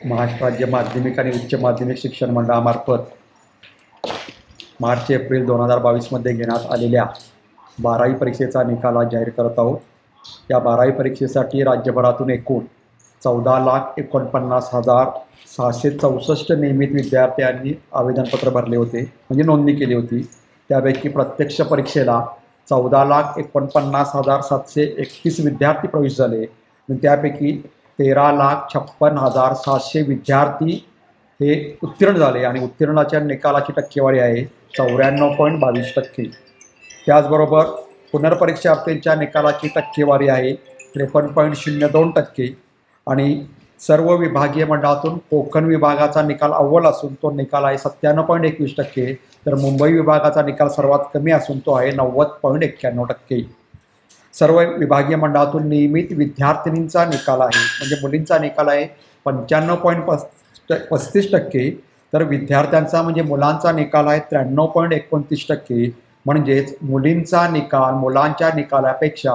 महाराष्ट्र राज्य माध्यमिक आणि उच्च माध्यमिक शिक्षण मंडळामार्फत मार्च एप्रिल 2022मध्ये घेण्यात आलेल्या 12वी परीक्षेचा निकाल आज जाहीर करत आहोत। या 12वी परीक्षेसाठी राज्यभरातून एकूण 14,49,664 नियमित विद्यार्थ्यांनी आवेदनपत्र भरले होते, म्हणजे नोंदणी केली होती। त्यापैकी प्रत्यक्ष परीक्षेला 14,49,731 विद्यार्थी प्रवेश झाले आणि त्यापैकी 13,56,700 विद्यार्थी हे उत्तीर्ण झाले आणि उत्तीर्णाच्या निकालाची टक्केवारी आहे 94.22%। त्याचबरोबर पुनर्परीक्षार्थींच्या निकालाची टक्केवारी आहे 53.02% आणि सर्व विभागीय मंडळातून कोकण विभागाचा निकाल अव्वल असून तो निकाल आहे 97.21%, तर मुंबई विभागाचा निकाल सर्वात कमी असून तो आहे 90.91%। सर्व विभागीय मंडळातून नियमित विद्यार्थिनींचा निकाल आहे, म्हणजे मुलींचा निकाल आहे 95.35%, तर विद्यार्थ्यांचा म्हणजे मुलांचा निकाल आहे 93.29%। म्हणजेच मुलींचा निकाल मुलांच्या निकालापेक्षा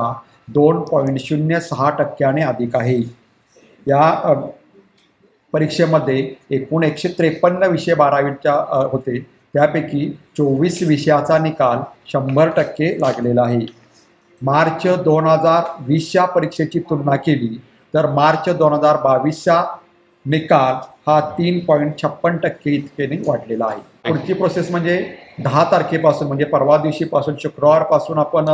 2.06% अधिक आहे। या परीक्षेमध्ये एकूण 153 विषय 12वीच्या होते, त्यापैकी 24 विषयाचा निकाल 100% लागलेला आहे। मार्च 2020च्या परीक्षेची तुलना केली तर मार्च 2022चा निकाल हा 3.56% इतकेने वाढलेला आहे। पुढची प्रोसेस म्हणजे 10 तारखेपासून म्हणजे परवा दिवशीपासून शुक्रवारपासून आपण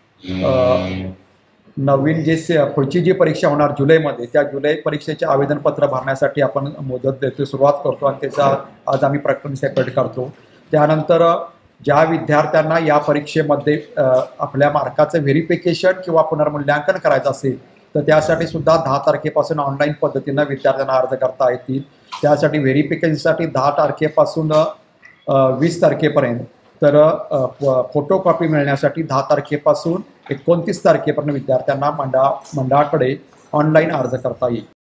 नवीन पुढची जी परीक्षा होणार जुलैमध्ये, त्या जुलै परीक्षेचे आवेदनपत्र भरण्यासाठी आपण मुदत देतो, सुरुवात करतो आणि त्याचा आज आम्ही प्रकरण सेपरेट करतो। त्यानंतर ज्या विद्यार्थ्यांना या परीक्षेमध्ये आपल्या मार्काचं व्हेरिफिकेशन किंवा पुनर्मूल्यांकन करायचं असेल तर त्यासाठी सुद्धा 10 तारखेपासून ऑनलाईन पद्धतीनं विद्यार्थ्यांना अर्ज करता येतील। त्यासाठी व्हेरिफिकेशनसाठी 10 तारखेपासून 20 तारखेपर्यंत, तर फोटोकॉपी मिळण्यासाठी 10 तारखेपासून 29 तारखेपर्यंत विद्यार्थ्यांना मंडळाकडे ऑनलाईन अर्ज करता येईल।